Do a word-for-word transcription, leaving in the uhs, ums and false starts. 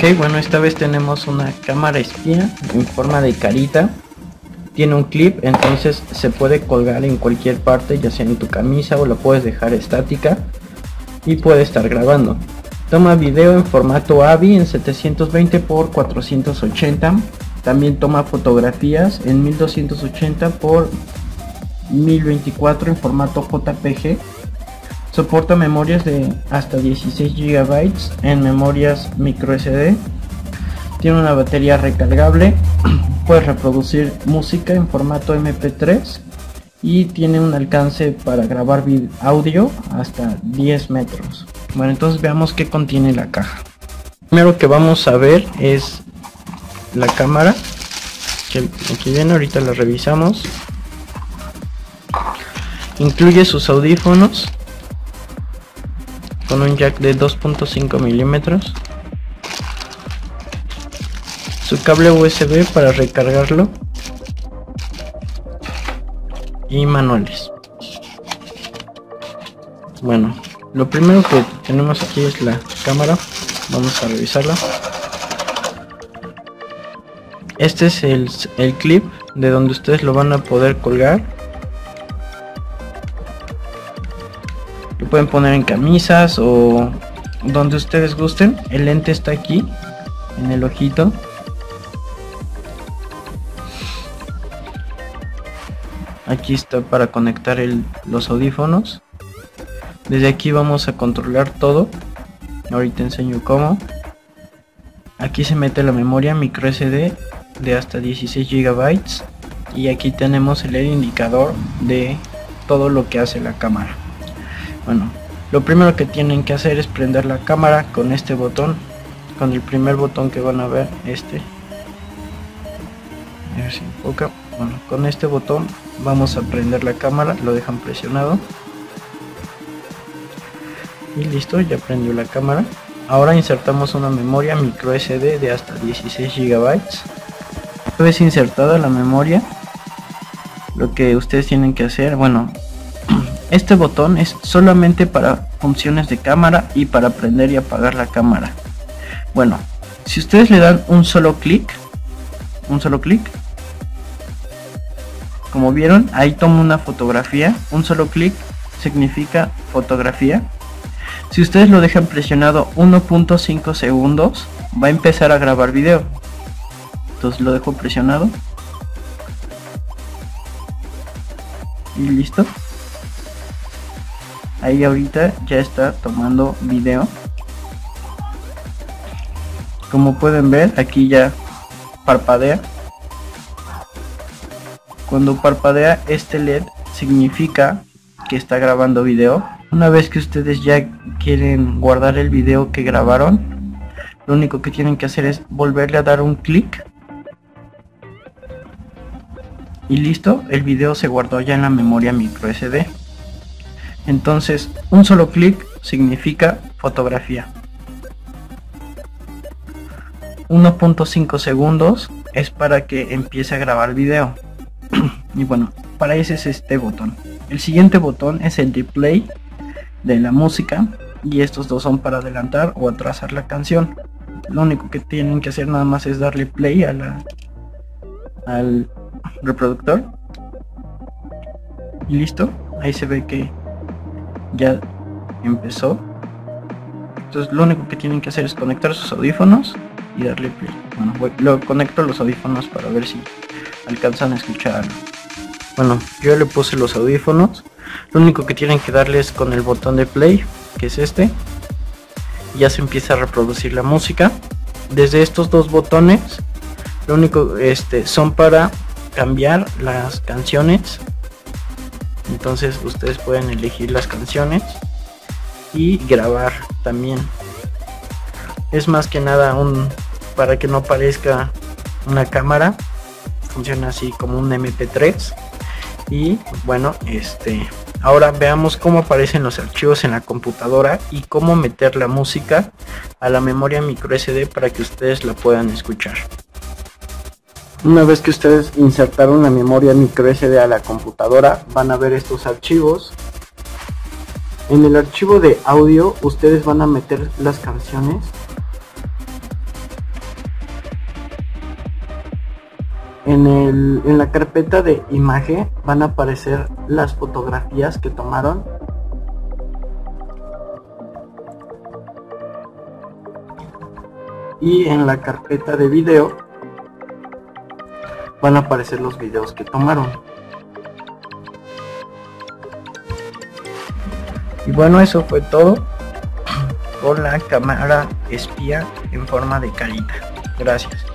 Ok, bueno, esta vez tenemos una cámara espía en forma de carita. Tiene un clip, entonces se puede colgar en cualquier parte, ya sea en tu camisa, o la puedes dejar estática y puede estar grabando. Toma video en formato A V I en setecientos veinte por cuatrocientos ochenta. También toma fotografías en mil doscientos ochenta por mil veinticuatro en formato J P G. Soporta memorias de hasta dieciséis gigabytes en memorias micro S D. Tiene una batería recargable. Puedes reproducir música en formato M P tres y tiene un alcance para grabar audio hasta diez metros. Bueno, entonces veamos qué contiene la caja. Primero que vamos a ver es la cámara, que aquí viene, ahorita la revisamos. Incluye sus audífonos con un jack de dos punto cinco milímetros, su cable U S B para recargarlo y manuales. Bueno, lo primero que tenemos aquí es la cámara. Vamos a revisarla. Este es el, el clip de donde ustedes lo van a poder colgar. Lo pueden poner en camisas o donde ustedes gusten. El lente está aquí en el ojito. Aquí está para conectar el, los audífonos. Desde aquí vamos a controlar todo. Ahorita enseño cómo. Aquí se mete la memoria micro S D de hasta dieciséis gigabytes. Y aquí tenemos el indicador de todo lo que hace la cámara. Bueno, lo primero que tienen que hacer es prender la cámara con este botón. Con el primer botón que van a ver, este. A ver si enfoca. Bueno, con este botón vamos a prender la cámara, lo dejan presionado y listo, ya prendió la cámara. Ahora insertamos una memoria micro S D de hasta dieciséis gigabytes. Una vez insertada la memoria, lo que ustedes tienen que hacer, bueno, este botón es solamente para funciones de cámara y para prender y apagar la cámara. Bueno, si ustedes le dan un solo clic, un solo clic, como vieron, ahí tomo una fotografía. Un solo clic significa fotografía. Si ustedes lo dejan presionado uno punto cinco segundos, va a empezar a grabar video. Entonces lo dejo presionado. Y listo. Ahí ahorita ya está tomando video. Como pueden ver, aquí ya parpadea. Cuando parpadea este L E D significa que está grabando video. Una vez que ustedes ya quieren guardar el video que grabaron, lo único que tienen que hacer es volverle a dar un clic y listo, el video se guardó ya en la memoria micro S D. Entonces un solo clic significa fotografía. uno punto cinco segundos es para que empiece a grabar video. Y bueno, para ese es este botón. El siguiente botón es el de play de la música, y estos dos son para adelantar o atrasar la canción. Lo único que tienen que hacer nada más es darle play a la, al reproductor y listo. Ahí se ve que ya empezó. Entonces lo único que tienen que hacer es conectar sus audífonos y darle play. Bueno, voy, lo conecto los audífonos para ver si alcanzan a escuchar algo. Bueno, yo le puse los audífonos. Lo único que tienen que darle es con el botón de play, que es este. Ya se empieza a reproducir la música. Desde estos dos botones, lo único este son para cambiar las canciones. Entonces ustedes pueden elegir las canciones y grabar también. Es más que nada un para que no parezca una cámara. Funciona así como un M P tres. Y bueno, este ahora veamos cómo aparecen los archivos en la computadora y cómo meter la música a la memoria micro S D para que ustedes la puedan escuchar. Una vez que ustedes insertaron la memoria micro S D a la computadora, van a ver estos archivos. En el archivo de audio ustedes van a meter las canciones en, el, en la carpeta de imagen van a aparecer las fotografías que tomaron. Y en la carpeta de video van a aparecer los videos que tomaron. Y bueno, eso fue todo con la cámara espía en forma de carita. Gracias.